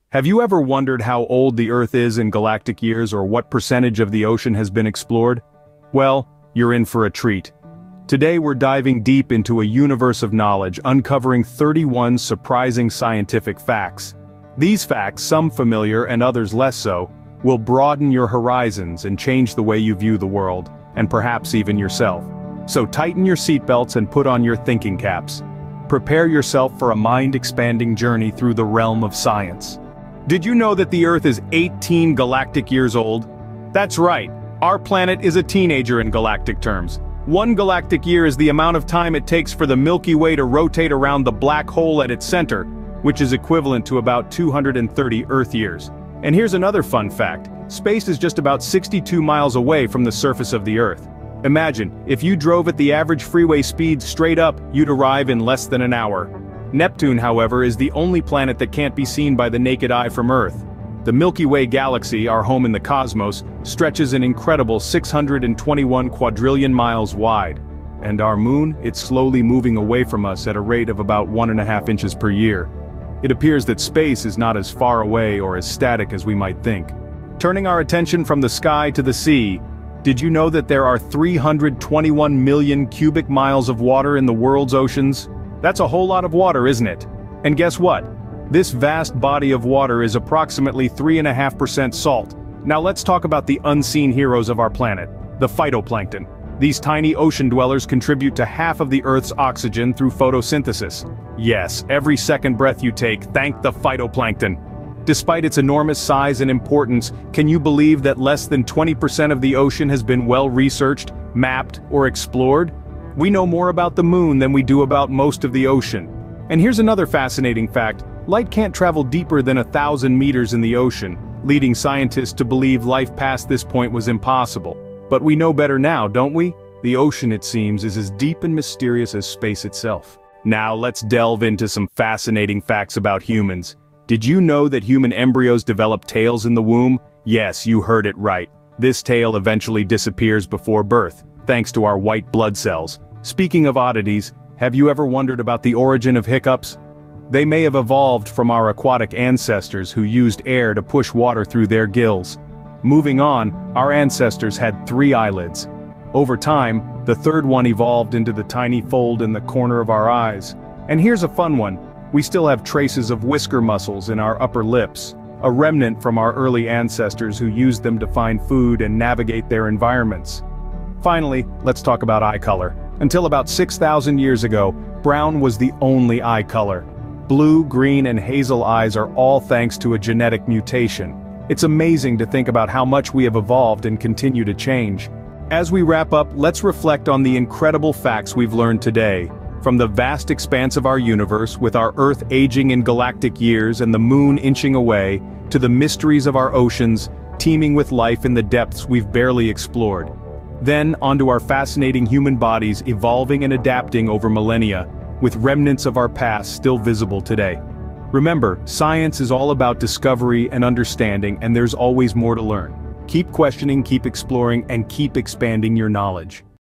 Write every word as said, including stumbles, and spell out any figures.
Have you ever wondered how old the Earth is in galactic years or what percentage of the ocean has been explored? Well, you're in for a treat. Today we're diving deep into a universe of knowledge, uncovering thirty-one surprising scientific facts. These facts, some familiar and others less so, will broaden your horizons and change the way you view the world, and perhaps even yourself. So tighten your seatbelts and put on your thinking caps. Prepare yourself for a mind-expanding journey through the realm of science. Did you know that the Earth is eighteen galactic years old? That's right, our planet is a teenager in galactic terms. One galactic year is the amount of time it takes for the Milky Way to rotate around the black hole at its center, which is equivalent to about two hundred thirty Earth years. And here's another fun fact, space is just about sixty-two miles away from the surface of the Earth. Imagine, if you drove at the average freeway speed straight up, you'd arrive in less than an hour. Neptune, however, is the only planet that can't be seen by the naked eye from Earth. The Milky Way galaxy, our home in the cosmos, stretches an incredible six hundred twenty-one quadrillion miles wide. And our moon, it's slowly moving away from us at a rate of about one and a half inches per year. It appears that space is not as far away or as static as we might think. Turning our attention from the sky to the sea, did you know that there are three hundred twenty-one million cubic miles of water in the world's oceans? That's a whole lot of water, isn't it? And guess what? This vast body of water is approximately three point five percent salt. Now let's talk about the unseen heroes of our planet, the phytoplankton. These tiny ocean dwellers contribute to half of the Earth's oxygen through photosynthesis. Yes, every second breath you take, thank the phytoplankton. Despite its enormous size and importance, can you believe that less than twenty percent of the ocean has been well researched, mapped, or explored? We know more about the moon than we do about most of the ocean. And here's another fascinating fact, light can't travel deeper than a thousand meters in the ocean, leading scientists to believe life past this point was impossible. But we know better now, don't we? The ocean, it seems, is as deep and mysterious as space itself. Now let's delve into some fascinating facts about humans. Did you know that human embryos develop tails in the womb? Yes, you heard it right. This tail eventually disappears before birth, thanks to our white blood cells. Speaking of oddities, have you ever wondered about the origin of hiccups? They may have evolved from our aquatic ancestors who used air to push water through their gills. Moving on, our ancestors had three eyelids. Over time, the third one evolved into the tiny fold in the corner of our eyes. And here's a fun one. We still have traces of whisker muscles in our upper lips, a remnant from our early ancestors who used them to find food and navigate their environments. Finally, let's talk about eye color. Until about six thousand years ago, brown was the only eye color. Blue, green, and hazel eyes are all thanks to a genetic mutation. It's amazing to think about how much we have evolved and continue to change. As we wrap up, let's reflect on the incredible facts we've learned today. From the vast expanse of our universe, with our Earth aging in galactic years and the moon inching away, to the mysteries of our oceans, teeming with life in the depths we've barely explored. Then, onto our fascinating human bodies evolving and adapting over millennia, with remnants of our past still visible today. Remember, science is all about discovery and understanding, and there's always more to learn. Keep questioning, keep exploring, and keep expanding your knowledge.